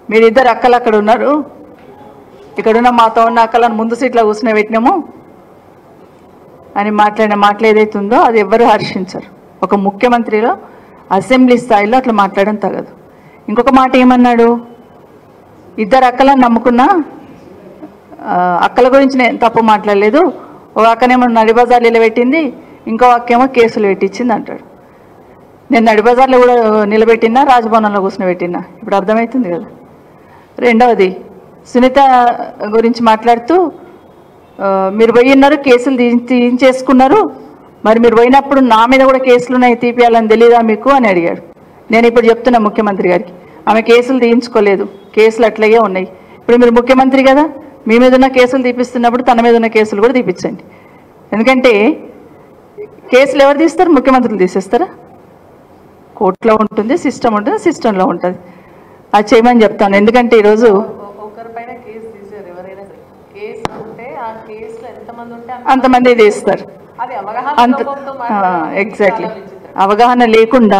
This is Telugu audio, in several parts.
మీరిద్దరు అక్కలు అక్కడ ఉన్నారు, ఇక్కడున్న మాతో ఉన్న అక్కలను ముందు సీట్లో కూర్చుని పెట్టినాము అని మాట్లాడిన మాటలు ఏదైతుందో అది ఎవ్వరూ హర్షించరు. ఒక ముఖ్యమంత్రిలో అసెంబ్లీ స్థాయిలో అట్లా మాట్లాడడం తగదు. ఇంకొక మాట ఏమన్నాడు, ఇద్దరు అక్కలను నమ్ముకున్నా అక్కల గురించి నేను తప్పు మాట్లాడలేదు, ఒక అక్కనేమో నడిబజార్లు నిలబెట్టింది, ఇంకో అక్కేమో కేసులు పెట్టించింది అంటాడు. నేను నడిబజార్లో కూడా నిలబెట్టినా, రాజభవనంలో కూర్చుని పెట్టినా, ఇప్పుడు అర్థమవుతుంది కదా. రెండవది సునీత గురించి మాట్లాడుతూ మీరు పోయిన్నారు, కేసులు తీయించేసుకున్నారు, మరి మీరు పోయినప్పుడు నా మీద కూడా కేసులు ఉన్నాయి, తీపియాలని తెలియదా మీకు అని అడిగాడు. నేను ఇప్పుడు చెప్తున్నా ముఖ్యమంత్రి గారికి, ఆమె కేసులు తీయించుకోలేదు, కేసులు అట్లాగే ఉన్నాయి. ఇప్పుడు మీరు ముఖ్యమంత్రి కదా, మీ మీద ఉన్న కేసులు తీపిస్తున్నప్పుడు తన మీద ఉన్న కేసులు కూడా తీపించండి. ఎందుకంటే కేసులు ఎవరు తీస్తారు, ముఖ్యమంత్రులు తీసేస్తారా? కోర్టులో ఉంటుంది, సిస్టమ్ ఉంటుంది, సిస్టంలో ఉంటుంది. అది చేయమని చెప్తాను. ఎందుకంటే ఈరోజు ఒకరిపైన కేసు తీసారు, ఎవరైనా కేసు ఉంటే ఆ కేసులో ఎంతమంది ఉంటే అంతమంది తీస్తారు. అంత ఎగ్జాక్ట్లీ అవగాహన లేకుండా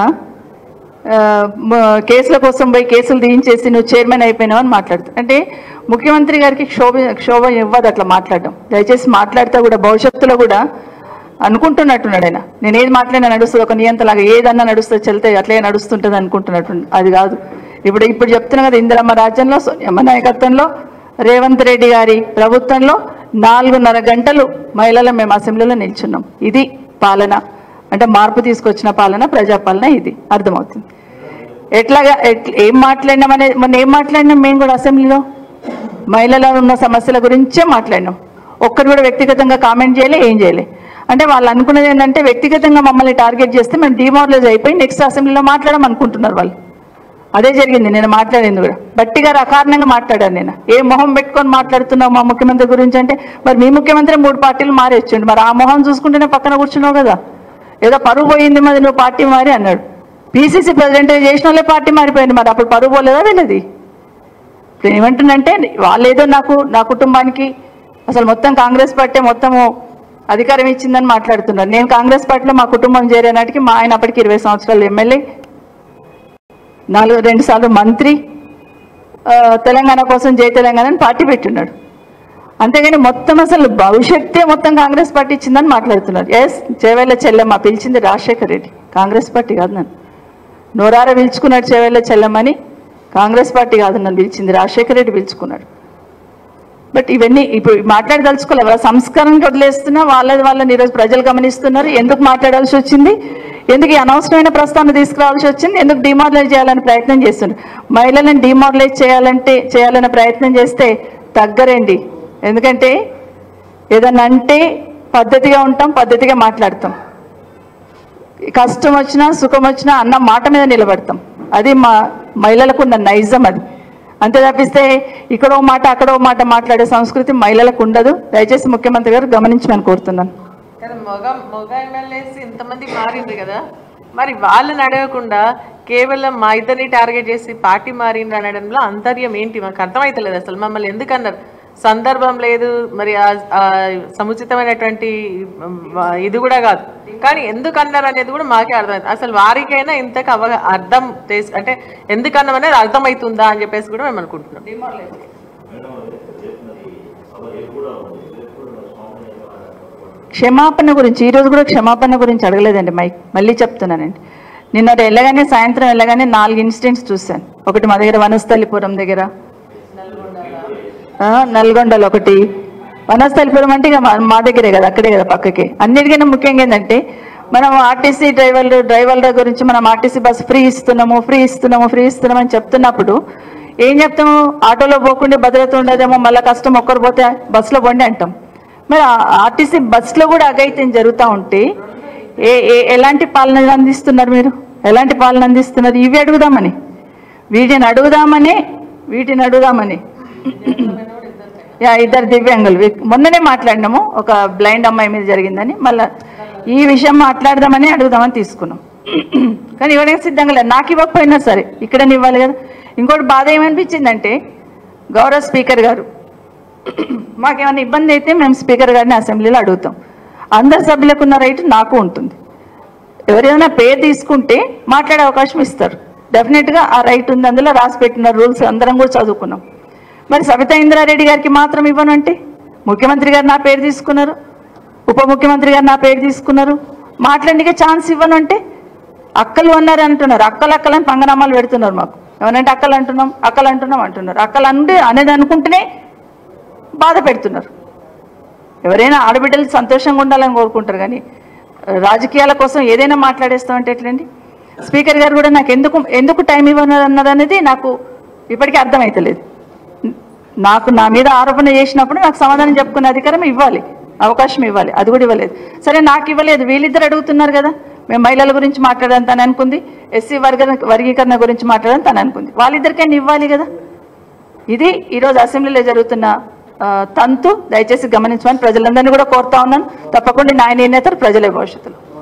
కేసుల కోసం పోయి కేసులు తీయించేసి నువ్వు చైర్మన్ అయిపోయినావు అని మాట్లాడుతావు. అంటే ముఖ్యమంత్రి గారికి క్షోభ ఇవ్వదు అట్లా మాట్లాడడం. దయచేసి మాట్లాడితే కూడా భవిష్యత్తులో కూడా అనుకుంటున్నట్టున్నాడు ఆయన, నేను ఏది మాట్లాడినా నడుస్తుంది, ఒక నియంతలాగా ఏదన్నా నడుస్తుంది, చెల్తే అట్లే నడుస్తుంటుంది అనుకుంటున్నట్టు. అది కాదు. ఇప్పుడు చెప్తున్నా కదా, ఇందిరమ్మ రాజ్యంలో సోనియమ్మ నాయకత్వంలో రేవంత్ రెడ్డి గారి ప్రభుత్వంలో 4:30 గంటలు మహిళలు మేము అసెంబ్లీలో నిల్చున్నాం. ఇది పాలన అంటే, మార్పు తీసుకొచ్చిన పాలన, ప్రజాపాలన. ఇది అర్థమవుతుంది. ఏం మాట్లాడినామనే మొన్న ఏం మాట్లాడినాం మేము కూడా అసెంబ్లీలో, మహిళల్లో ఉన్న సమస్యల గురించే మాట్లాడినాం. ఒక్కరు కూడా వ్యక్తిగతంగా కామెంట్ చేయలే, ఏం చేయలే. అంటే వాళ్ళు అనుకున్నది ఏంటంటే వ్యక్తిగతంగా మమ్మల్ని టార్గెట్ చేస్తే మేము డిమారలైజ్ అయిపోయి నెక్స్ట్ అసెంబ్లీలో మాట్లాడమనుకుంటున్నారు వాళ్ళు. అదే జరిగింది. నేను మాట్లాడింది కూడా గట్టిగా అకారణంగా మాట్లాడాను. నేను ఏ మొహం పెట్టుకొని మాట్లాడుతున్నావు మా ముఖ్యమంత్రి గురించి అంటే, మరి మీ ముఖ్యమంత్రి 3 పార్టీలు మారి వచ్చిండు, మరి ఆ మొహం చూసుకుంటేనే పక్కన కూర్చున్నావు కదా. ఏదో పరువు పోయింది, మరి నువ్వు పార్టీ మారి అన్నాడు. పీసీసీ ప్రెసిడెంట్ చేసిన వాళ్ళే పార్టీ మారిపోయింది, మరి అప్పుడు పరువు పోలేదా వెళ్ళేది? ఇప్పుడు ఏమంటుందంటే వాళ్ళు ఏదో నా కుటుంబానికి అసలు మొత్తం కాంగ్రెస్ పార్టీ మొత్తము అధికారం ఇచ్చిందని మాట్లాడుతున్నారు. నేను కాంగ్రెస్ పార్టీలో మా కుటుంబం చేరే నాటికి మా ఆయన అప్పటికి 20 సంవత్సరాలు ఎమ్మెల్యే, 2 సార్లు మంత్రి, తెలంగాణ కోసం జై తెలంగాణ అని పార్టీ పెట్టున్నాడు. అంతేగాని మొత్తం అసలు భవిష్యత్తే మొత్తం కాంగ్రెస్ పార్టీ ఇచ్చిందని మాట్లాడుతున్నారు. ఎస్, చేవేళ్ళ చెల్లెమ్మ పిలిచింది రాజశేఖర్ రెడ్డి, కాంగ్రెస్ పార్టీ కాదు. నన్ను నోరార పిలుచుకున్నాడు చేవేళ్ళ చెల్లెమ్మని, కాంగ్రెస్ పార్టీ కాదు నన్ను పిలిచింది, రాజశేఖర్ రెడ్డి పిలుచుకున్నాడు. బట్ ఇవన్నీ ఇప్పుడు మాట్లాడదలుచుకోలేదు. వాళ్ళ సంస్కారానికి వదిలేస్తున్నా, వాళ్ళని ఈరోజు ప్రజలు గమనిస్తున్నారు. ఎందుకు మాట్లాడాల్సి వచ్చింది, ఎందుకు ఈ అనవసరమైన ప్రస్తావన తీసుకురావాల్సి వచ్చింది, ఎందుకు డిమారలైజ్ చేయాలని ప్రయత్నం చేస్తున్నారు. మహిళలను డిమారలైజ్ చేయాలనే ప్రయత్నం చేస్తే తగ్గరండి. ఎందుకంటే ఏదన్నా అంటే పద్ధతిగా ఉంటాం, పద్ధతిగా మాట్లాడతాం. కష్టం వచ్చినా సుఖం వచ్చినా అన్న మాట మీద నిలబడతాం. అది మా మహిళలకు ఉన్న నైజం. అది అంతే తప్పిస్తే ఇక్కడో మాట అక్కడో మాట మాట్లాడే సంస్కృతి మహిళలకు ఉండదు. దయచేసి ముఖ్యమంత్రి గారు గమనించమని కోరుతున్నాను. మగ ఎమ్మెల్యేస్ ఇంతమంది మారింది కదా, మరి వాళ్ళని అడగకుండా కేవలం మా ఇద్దరిని టార్గెట్ చేసి పార్టీ మారింది అనడంలో అంతర్యం ఏంటి మాకు అర్థమైతలేదు. అసలు మమ్మల్ని ఎందుకన్నారు, సందర్భం లేదు, మరి సముచితమైనటువంటి ఇది కూడా కాదు, కానీ ఎందుకు అన్నారు అనేది కూడా మాకే అర్థమైంది. అసలు వారికైనా ఇంతకు అర్థం అంటే ఎందుకన్నాం అనేది అర్థమవుతుందా అని చెప్పేసి కూడా మేము అనుకుంటున్నాం. క్షమాపణ గురించి ఈరోజు కూడా క్షమాపణ గురించి అడగలేదండి. మళ్ళీ చెప్తున్నానండి, నిన్న వెళ్ళగానే సాయంత్రం వెళ్ళగానే 4 ఇన్సిడెంట్స్ చూశాను. ఒకటి మా దగ్గర వనస్థలిపురం దగ్గర, నల్గొండలో ఒకటి, వనస్థలిపురం అంటే ఇక మా దగ్గరే కదా, అక్కడే కదా పక్కకి. అన్నిటికైనా ముఖ్యంగా ఏంటంటే మనం ఆర్టీసీ డ్రైవర్ల గురించి మనం ఆర్టీసీ బస్సు ఫ్రీ ఇస్తున్నాము అని చెప్తున్నప్పుడు ఏం చెప్తాము, ఆటోలో పోకుండా భద్రత ఉండదేమో, మళ్ళీ కష్టం, ఒక్కరు పోతే బస్సులో పోండి అంటాం. మరి ఆర్టీసీ బస్సులో కూడా అఘాయిత్యం జరుగుతూ ఉంటే ఎలాంటి పాలన అందిస్తున్నారు మీరు, ఎలాంటి పాలన అందిస్తున్నారు? ఇవి అడుగుదామని, వీటిని అడుగుదామని 2 దివ్యాంగులు మొన్ననే మాట్లాడినాము, ఒక బ్లైండ్ అమ్మాయి మీద జరిగిందని, మళ్ళీ ఈ విషయం మాట్లాడదామని అడుగుదామని తీసుకున్నాం. కానీ ఇవ్వడానికి సిద్ధంగా లేదు. నాకు ఇవ్వకపోయినా సరే ఇక్కడనే ఇవ్వాలి కదా. ఇంకోటి బాధ ఏమనిపించిందంటే, గౌరవ స్పీకర్ గారు మాకేమైనా ఇబ్బంది అయితే మేము స్పీకర్ గారిని అసెంబ్లీలో అడుగుతాం. అందరు సభ్యులకు ఉన్న రైట్ నాకు ఉంటుంది. ఎవరైనా పేరు తీసుకుంటే మాట్లాడే అవకాశం ఇస్తారు. డెఫినెట్గా ఆ రైట్ ఉంది, అందులో రాసి పెట్టిన రూల్స్ అందరం కూడా చదువుకున్నాం. మరి సబితా ఇంద్రారెడ్డి గారికి మాత్రం ఇవ్వనంటే, ముఖ్యమంత్రి గారు నా పేరు తీసుకున్నారు, ఉప ముఖ్యమంత్రి గారు నా పేరు తీసుకున్నారు, మాట్లాడికే ఛాన్స్ ఇవ్వను అంటే అక్కలు అన్నారు అంటున్నారు. అక్కలని పంగనామాలు పెడుతున్నారు మాకు. ఏమనంటే అక్కలు అంటున్నాం అంటున్నారు. అక్కలు అంటే అనేది అనుకుంటేనే బాధ పెడుతున్నారు. ఎవరైనా ఆడబిడ్డలు సంతోషంగా ఉండాలని కోరుకుంటారు, కానీ రాజకీయాల కోసం ఏదైనా మాట్లాడేస్తామంటే ఎట్లండి? స్పీకర్ గారు కూడా నాకు ఎందుకు టైం ఇవ్వన్నారు అనేది నాకు ఇప్పటికీ అర్థమవుతలేదు. నాకు నా మీద ఆరోపణ చేసినప్పుడు నాకు సమాధానం చెప్పుకునే అధికారం ఇవ్వాలి, అవకాశం ఇవ్వాలి, అది కూడా ఇవ్వలేదు. సరే, నాకు ఇవ్వలేదు, వీళ్ళిద్దరు అడుగుతున్నారు కదా. మేము మహిళల గురించి మాట్లాడని తను అనుకుంది, ఎస్సీ వర్గీకరణ గురించి మాట్లాడని తను అనుకుంది. వాళ్ళిద్దరికైనా ఇవ్వాలి కదా. ఇది ఈరోజు అసెంబ్లీలో జరుగుతున్న తంతు. దయచేసి గమనించమని ప్రజలందరినీ కూడా కోరుతా ఉన్నాను. తప్పకుండా న్యాయ నిర్ణేతలు ప్రజలే భవిష్యత్తులో.